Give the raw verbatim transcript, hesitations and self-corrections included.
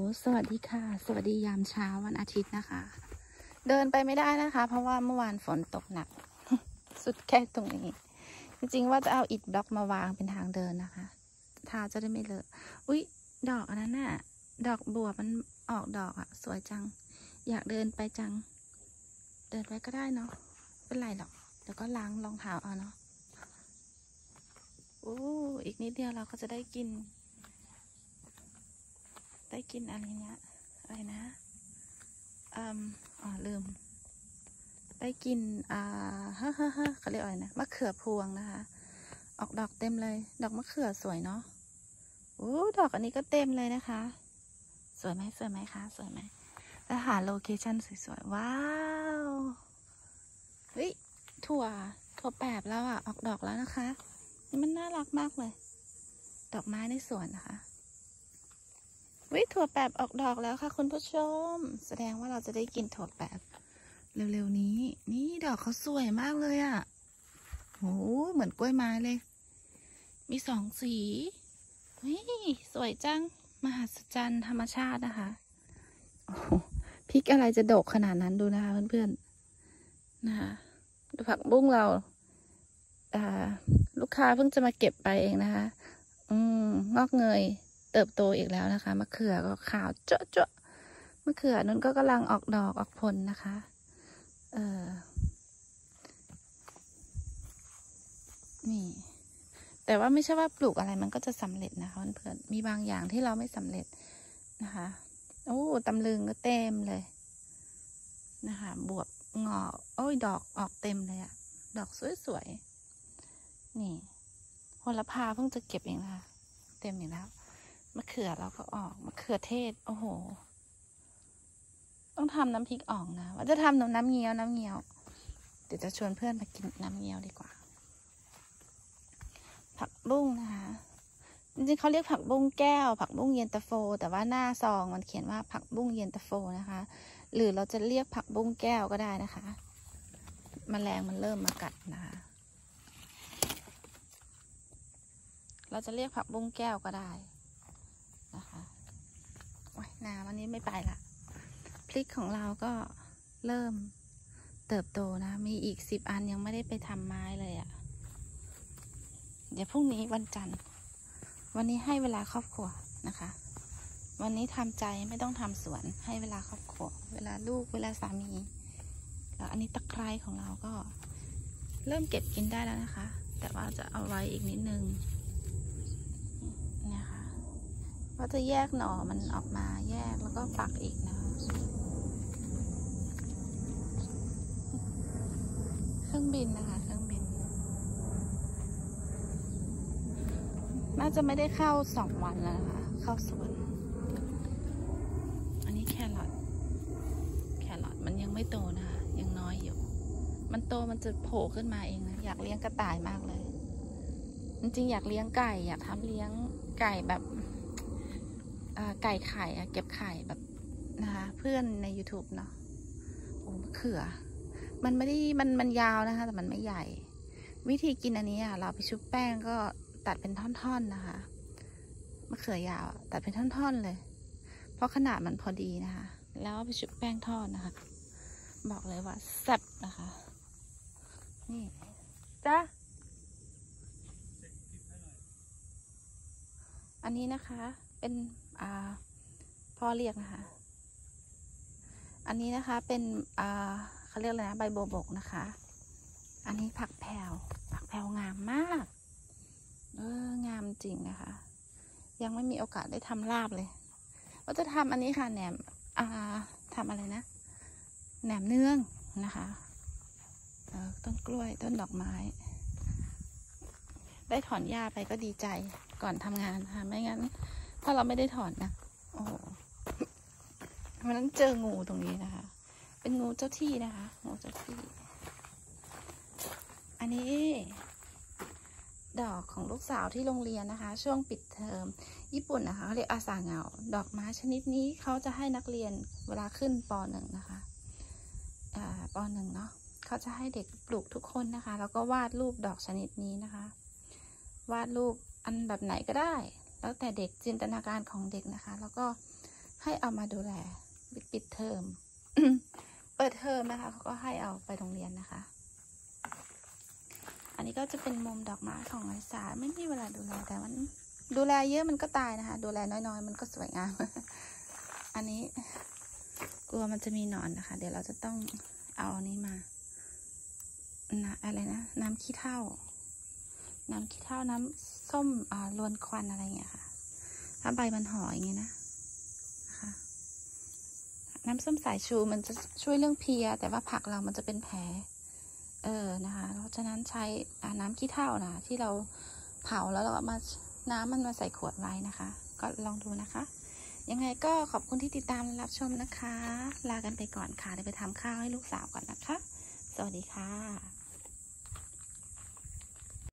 สวัสดีค่ะสวัสดียามเช้าวันอาทิตย์นะคะเดินไปไม่ได้นะคะเพราะว่าเมื่อวานฝนตกหนัก สุดแค่ตรงนี้จริงๆว่าจะเอาอิฐบล็อกมาวางเป็นทางเดินนะคะเท้าจะได้ไม่เลอะอุ๊ยดอกอันนั้นน่ะดอกบัวมันออกดอกอ่ะสวยจังอยากเดินไปจังเดินไปก็ได้เนาะเป็นไรหรอกเดี๋ยวก็ล้างรองเท้าเอาเนาะโอ้อีกนิดเดียวเราก็จะได้กินได้กินอะไรเนี้ยอะไรนะอืมอ๋อลืมได้กินอ่าฮ่าฮ่าฮ่าเขาเรียกอะไรนะมะเขือพวงนะคะออกดอกเต็มเลยดอกมะเขือสวยเนาะโอ้ดอกอันนี้ก็เต็มเลยนะคะสวยไหมสวยไหมคะสวยไหมแล้วหาโลเคชั่นสวยๆว้าวเฮ้ยถั่วถั่วแปบแล้วอ่ะออกดอกแล้วนะคะนี่มันน่ารักมากเลยดอกไม้ในสวนนะคะวิถั่วแปบออกดอกแล้วค่ะคุณผู้ชมแสดงว่าเราจะได้กินถั่วแปบเร็วๆนี้นี่ดอกเขาสวยมากเลยอะ่ะโหเหมือนกล้วยไม้เลยมีสองสีนี่สวยจังมหัศจรรย์ธรรมชาตินะคะโอ้พริกอะไรจะดกขนาดนั้นดูนะคะเพื่อนๆนะคะดูผักบุ้งเราอ่าลูกค้าเพิ่งจะมาเก็บไปเองนะคะอืมงอกเงยเติบโตอีกแล้วนะคะมะเขือก็ขาวเจ๊ะเจ๊ะมะเขือนั้นก็กำลังออกดอกออกผลนะคะเออนี่แต่ว่าไม่ใช่ว่าปลูกอะไรมันก็จะสำเร็จนะคะเพื่อนๆมีบางอย่างที่เราไม่สำเร็จนะคะโอ้ตำลึงก็เต็มเลยนะคะบวบงอกโอ้ยดอกออกเต็มเลยอะดอกสวยๆนี่โหระพาเพิ่งจะเก็บเองนะคะเต็มอยู่แล้วมะเขือเราก็ออกมะเขือเทศโอ้โหต้องทำน้ำพริกอ่องนะว่าจะทำน้ำเงี้ยวน้ำเงี้ยวเดี๋ยวจะชวนเพื่อนมากินน้ำเงี้ยวดีกว่าผักบุ้งนะคะจริงๆเขาเรียกผักบุ้งแก้วผักบุ้งเย็นตาโฟแต่ว่าหน้าซองมันเขียนว่าผักบุ้งเย็นตาโฟนะคะหรือเราจะเรียกผักบุ้งแก้วก็ได้นะคะแมลงมันเริ่มมากัดนะคะเราจะเรียกผักบุ้งแก้วก็ได้นะคะโอ้ยน้ำอันนี้ไม่ไปละพริกของเราก็เริ่มเติบโตนะมีอีกสิบอันยังไม่ได้ไปทำไม้เลยอะ่ะเดี๋ยวพรุ่งนี้วันจันทร์วันนี้ให้เวลาครอบครัวนะคะวันนี้ทำใจไม่ต้องทำสวนให้เวลาครอบครัวเวลาลูกเวลาสามีแล้วอันนี้ตะไคร้ของเราก็เริ่มเก็บกินได้แล้วนะคะแต่ว่าจะเอาไว้อีกนิดนึงนะคะว่าจะแยกหน่อมันออกมาแยกแล้วก็ฝักอีกนะเครื่องบินนะคะเครื่องบินน่าจะไม่ได้เข้าสองวันแล้วนะคะเข้าสวนอันนี้แครอทแครอทมันยังไม่โตนะคะยังน้อยอยู่มันโตมันจะโผล่ขึ้นมาเองนะอยากเลี้ยงกระต่ายมากเลยจริงๆอยากเลี้ยงไก่อยากทำเลี้ยงไก่แบบไก่ไข่อะเก็บไข่แบบนะคะเพื่อนใน ยูทูบ เนาะโอ้มะเขือมันไม่ได้มันมันยาวนะคะแต่มันไม่ใหญ่วิธีกินอันนี้อ่ะเราไปชุบแป้งก็ตัดเป็นท่อนๆนะคะมะเขือยาวตัดเป็นท่อนๆเลยเพราะขนาดมันพอดีนะคะแล้วไปชุบแป้งทอดนะคะบอกเลยว่าแซ่บนะคะนี่จ้าอันนี้นะคะเป็นอ่าพ่อเรียกนะคะอันนี้นะคะเป็นอ่าเขาเรียกอะไรนะใบโบบกนะคะอันนี้ผักแพรวผักแพรวงามมากเอองามจริงนะคะยังไม่มีโอกาสได้ทำลาบเลยว่าจะทำอันนี้ค่ะแหนมอ่าทำอะไรนะแหนมเนืองนะคะเออต้นกล้วยต้นดอกไม้ได้ถอนหญ้าไปก็ดีใจก่อนทำงานค่ะไม่งั้นถ้าเราไม่ได้ถอนนะโอ้โหวันนั้นเจองูตรงนี้นะคะเป็นงูเจ้าที่นะคะงูเจ้าที่อันนี้ดอกของลูกสาวที่โรงเรียนนะคะช่วงปิดเทอมญี่ปุ่นนะคะเขาเรียกอาซาเงาดอกไม้ชนิดนี้เขาจะให้นักเรียนเวลาขึ้นปหนึ่งนะคะอ่าปหนึ่งเนาะเขาจะให้เด็กปลูกทุกคนนะคะแล้วก็วาดรูปดอกชนิดนี้นะคะวาดรูปอันแบบไหนก็ได้แล้วแต่เด็กจินตนาการของเด็กนะคะแล้วก็ให้เอามาดูแลปิดเทอม เปิดเทอมนะคะเขาก็ให้เอาไปโรงเรียนนะคะ อันนี้ก็จะเป็นมุมดอกไม้ของลิสาไม่มีเวลาดูแลแต่มันดูแลเยอะมันก็ตายนะคะดูแลน้อยๆมันก็สวยงาม อันนี้กลัวมันจะมีหนอนนะคะเดี๋ยวเราจะต้องเอาอันนี้มานะอะไรนะน้ำขี้เถ้าน้ำขี้เถ้าน้ำส้มอ่าลวนควันอะไรอย่างเงี้ยค่ะถ้าใบมันห่ออย่างเงี้ยนะนะคะน้ำส้มสายชูมันจะช่วยเรื่องเพลียแต่ว่าผักเรามันจะเป็นแผลเออนะคะเพราะฉะนั้นใช้น้ำขี้เถ้านะที่เราเผาแล้วเราก็มาน้ำมันมาใส่ขวดไว้นะคะก็ลองดูนะคะยังไงก็ขอบคุณที่ติดตามและรับชมนะคะลากันไปก่อนค่ะเดี๋ยวไปทำข้าวให้ลูกสาวก่อนนะคะสวัสดีค่ะ